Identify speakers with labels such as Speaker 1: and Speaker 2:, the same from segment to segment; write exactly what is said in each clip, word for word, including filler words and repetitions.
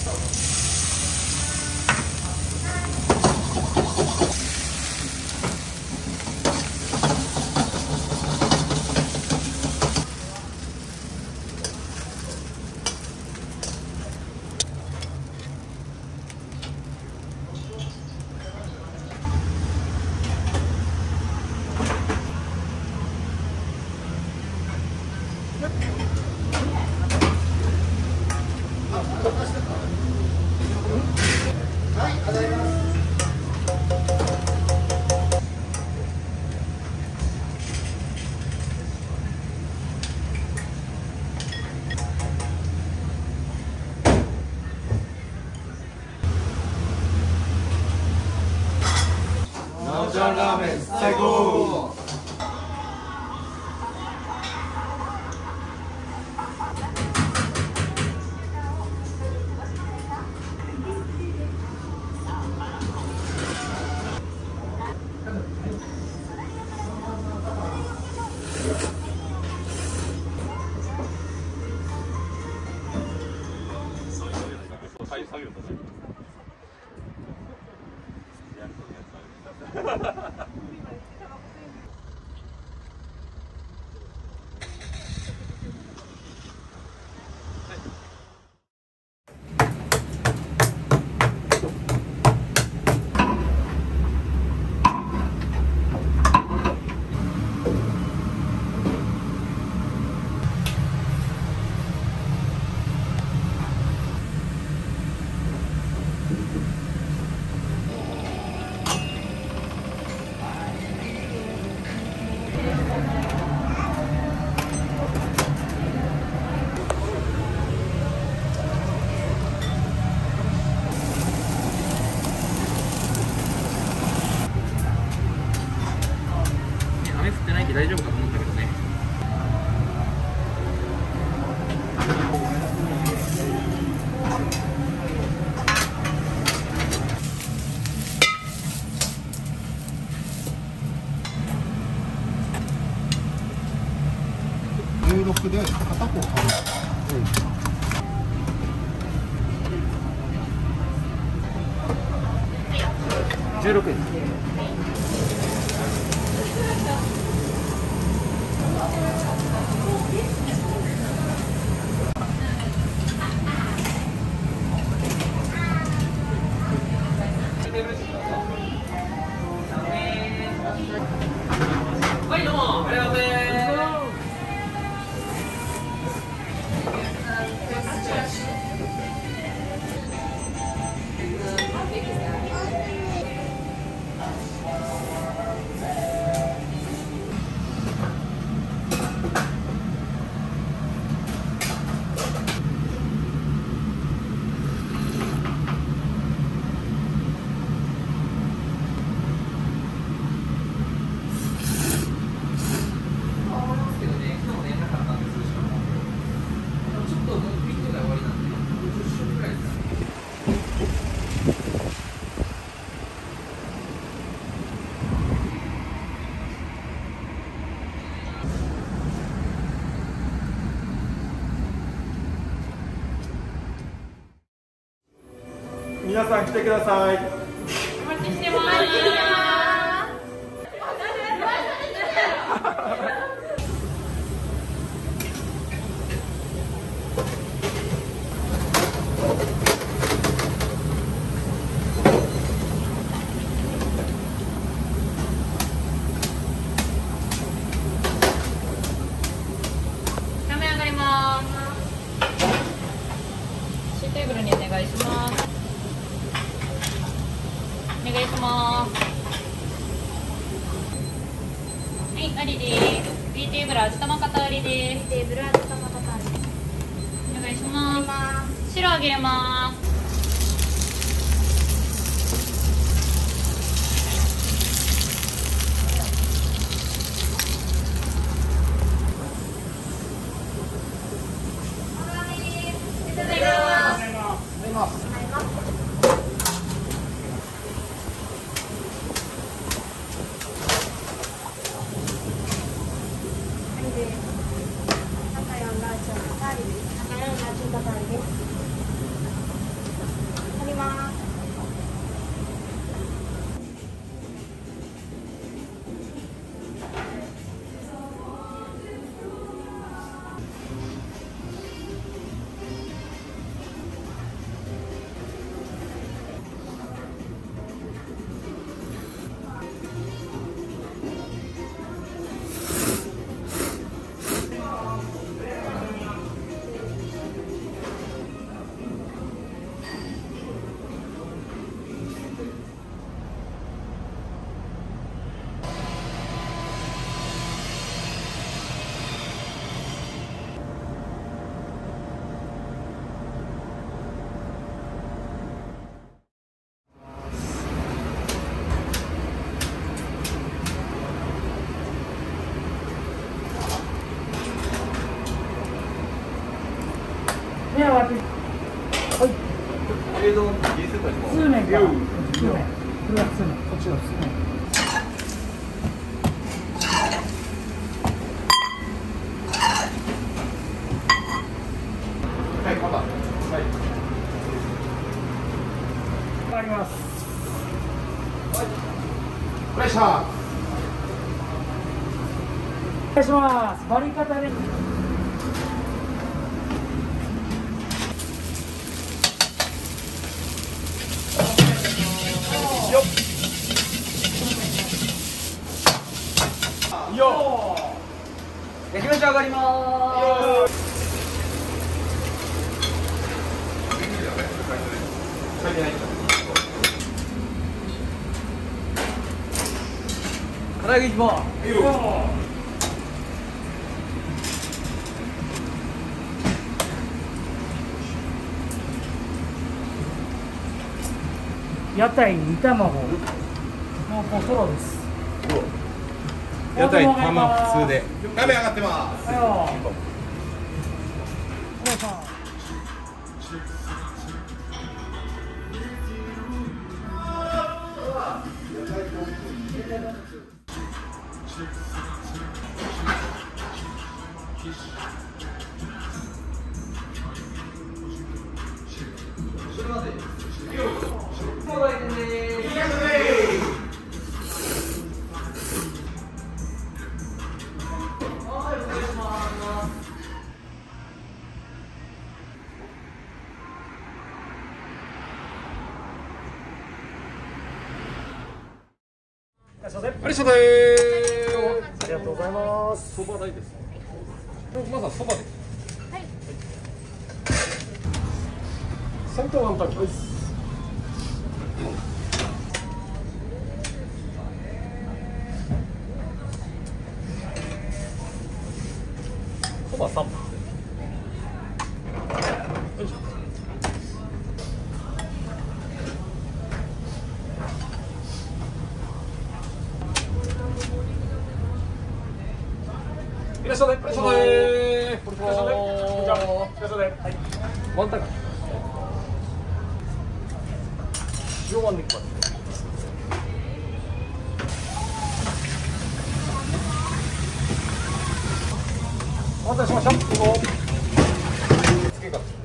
Speaker 1: ナオちゃんラーメン最高。
Speaker 2: 雨降ってないんで大丈夫かと思ったけどね。
Speaker 3: じゅうろくで片方買う。
Speaker 2: じゅうろくです。はいどうもありがとうございます。
Speaker 1: 皆さん来てください。
Speaker 4: お待ちしてます。画面上がります。シーテーブルにお願いします。お願いします。はい、ありです。B テーブル味玉型ありです。テーブル味玉型あり。お願いします。白あげれます。いただきます。
Speaker 5: 目を開け。はい。
Speaker 1: 映像に入れてたりも。
Speaker 5: 通面から。通面。これが通面。こっちが通面。
Speaker 1: はい、また。はい。
Speaker 5: 終わります。
Speaker 1: プレッシャー。
Speaker 5: お願いします。バリ方で。
Speaker 2: よっ。焼き飯上がりまーす。唐揚げいきます。
Speaker 5: 屋台煮卵。もうこうソロです。
Speaker 1: 屋台玉普通で。鍋上がってます。
Speaker 5: はいよ。お願いします。
Speaker 1: ありがとうございます。
Speaker 5: ありがとうございます。
Speaker 1: そば代です。まずはそばで。
Speaker 4: はい。
Speaker 1: 三等ワンタンです。そば三本。よいしょ。いらっしゃいませ。いらっしゃいませ。いらっしゃいませ。いらっしゃいませ。はい。ワンタン。塩ワンでいきます。お待たせしました。どうぞ。つけ方。はい。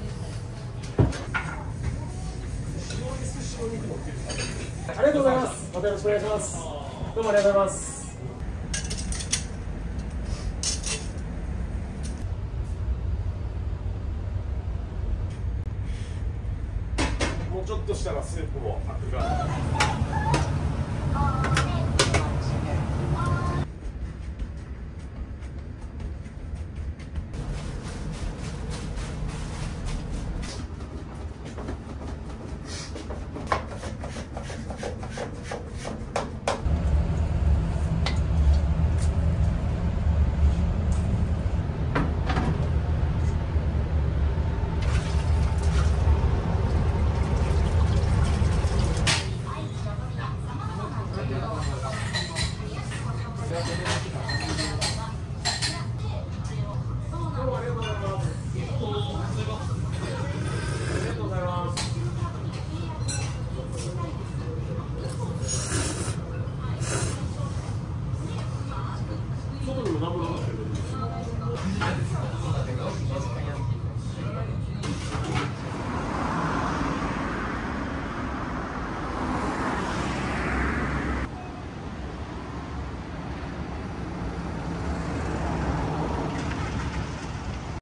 Speaker 1: ありがとうございます。またよろしくお願いします。どうもありがとうございます。もうちょっとしたらスープをあくが。